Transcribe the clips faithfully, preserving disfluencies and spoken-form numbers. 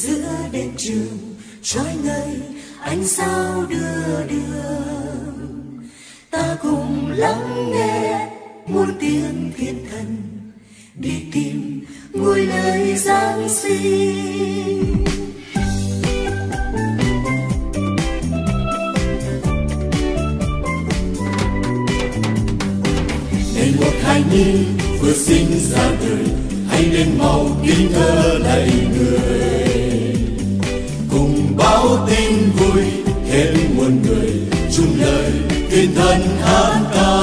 giữa đêm trường trói ngời ánh sao đưa đường. Ta cùng lắng nghe muôn tiếng thiên thần đi tìm ngôi lời Giáng sinh. Nên một hài nhi vừa sinh ra đời, hãy đến mau kính thơ lạy người, cùng báo tin vui hết muôn người chung lời thiên thần hát ca.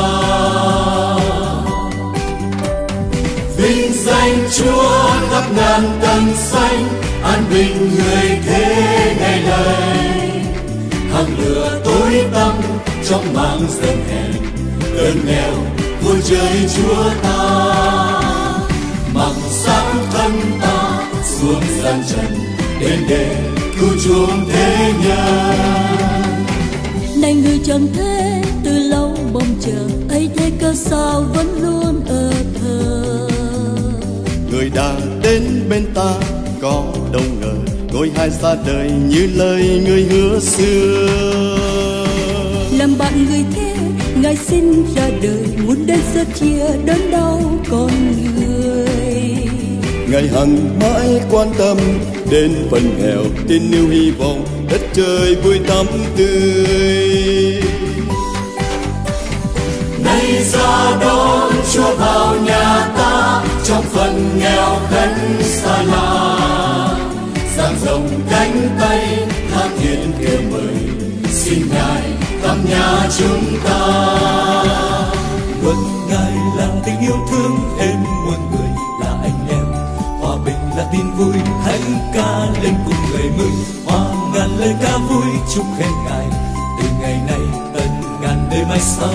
Vinh danh Chúa khắp ngàn tầng xanh, an bình người thế ngày lạy. Hàng lửa tối tăm trong màn dần hèn, cơn nghèo vui chơi Chúa ta. Mặc sáng thân ta xuống gian trần, đến để cứu chuộc thế nhân. Này người trần thế từ lâu mong chờ, ấy thế cơ sao vẫn luôn ở thờ. Người đã đến bên ta có đâu ngờ, ngôi hai xa đời như lời người hứa xưa. Làm bạn người thế Ngài sinh ra đời, muốn đến sẻ chia đớn đau con người. Ngài hằng mãi quan tâm đến phần nghèo, tin yêu hy vọng đất trời vui tắm tươi. Nay ra đón Chúa vào nhà ta, trong phần nghèo khấn xa lạ. Dang rộng cánh tay tha thiết kêu mời, xin Ngài thăm nhà chúng ta. Luận Ngài là tình yêu thương hết muôn người, là anh em hòa bình là tin vui. Hãy ca lên cùng người mừng, hòa ngàn lời ca vui chúc khen Ngài từ ngày này tận ngàn đời mai sau.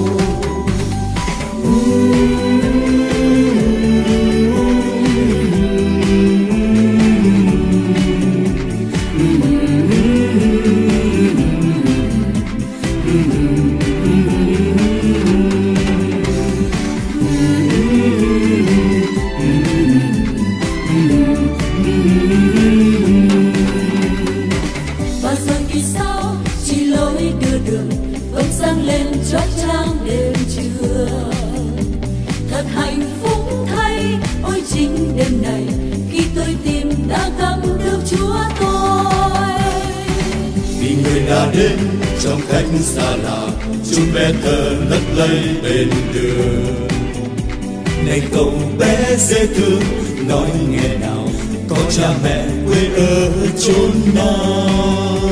Và rồi vì sao chỉ lối đưa đường vẫn sáng lên chói chang đêm trưa. Thật hạnh phúc thay ôi chính đêm này, khi tôi tìm đã gặp được Chúa tôi. Vì người đã đến trong khách xa lạ, chúng bé thơ lất lây bên đường. Này cậu bé dễ thương nói nghe nào, có cha mẹ quê ở chốn nào.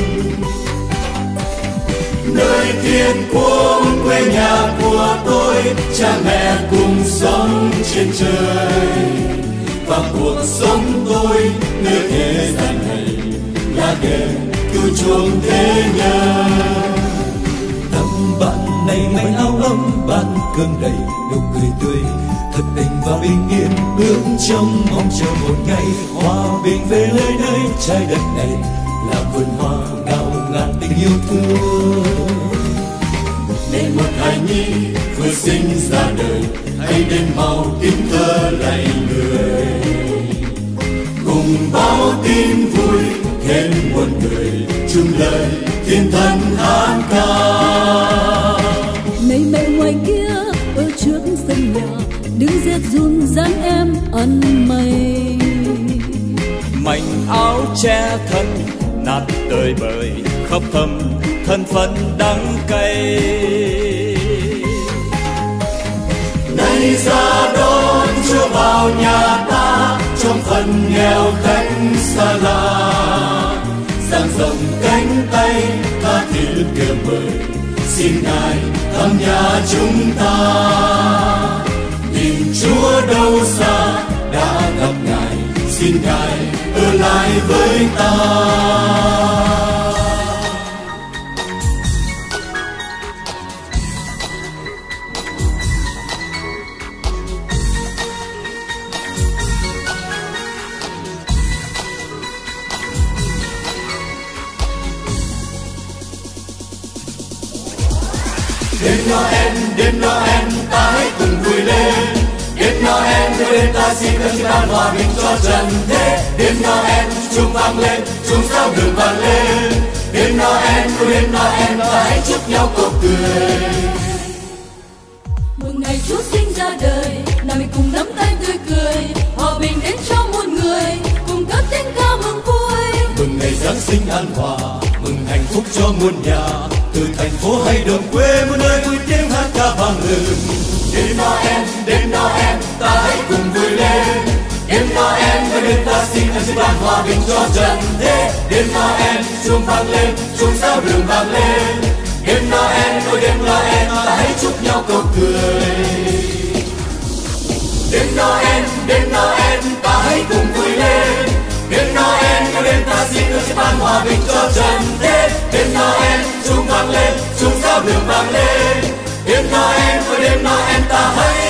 Nơi thiên quốc quê nhà của tôi, cha mẹ cùng sống trên trời. Và cuộc sống tôi nơi thế gian này là để cứu chuộc thế nhân. Tấm bạn này may áo ấm, bạn cơm đầy nụ cười tươi, thật tình và bình yên bước trong mong chờ một ngày hòa bình về nơi đây. Trái đất này là vườn hoa ngào ngàn tình yêu thương. Để một hài nhi vừa sinh ra đời, hãy đến mau kính thơ lạy người, cùng báo tin vui hết muôn người chung lời thiên thần hát ca. Này mẹ ngoài kia ở trước sân nhà, đứng rét run dáng em ăn mây. Mảnh áo che thân nát tơi bời, khóc thầm thân phận đắng cay. Nay ra đón Chúa vào nhà ta, trong phần nghèo khách xa lạ. Dang rộng cánh tay tha thiết kêu mời, xin Ngài thăm nhà chúng ta. Tìm Chúa đâu xa đã gặp Ngài, xin Ngài ở lại với ta. Đêm Noel, đêm Noel, ta hãy cùng vui lên. Đêm Noel, đưa đến ta xin ơn ban hòa bình cho trần thế. đêm Noel chuông vang lên, chuông sao đường vang lên. Đêm Noel, ôi đêm Noel, ta hãy chúc nhau câu cười. Mừng ngày Chúa sinh ra đời, nào mình cùng nắm tay tươi cười, hòa bình đến cho muôn người, cùng cất tiếng ca mừng vui. Mừng ngày Giáng sinh an hòa, mừng hạnh phúc cho muôn nhà, từ thành phố hay đường quê muôn nơi vui tiếng hát ca vang lừng. Đêm Noel, đêm Noel, ta hãy cùng vui lên. Đêm Noel, với đêm ta xin ơn Chúa ban hòa bình cho trần thế. Đêm Noel, chuông vang lên, chuông sao đường vang lên. Đêm Noel, ôi đêm Noel, ta hãy chúc nhau câu cười. Đêm Noel, đêm Noel, ta hãy cùng vui lên. Đêm Noel, ôi đêm ta xin ơn Chúa ban hòa bình cho trần thế. Đêm Noel, chuông vang lên, chuông sao đường vang lên. Đêm Noel, ôi đêm Noel, ta hãy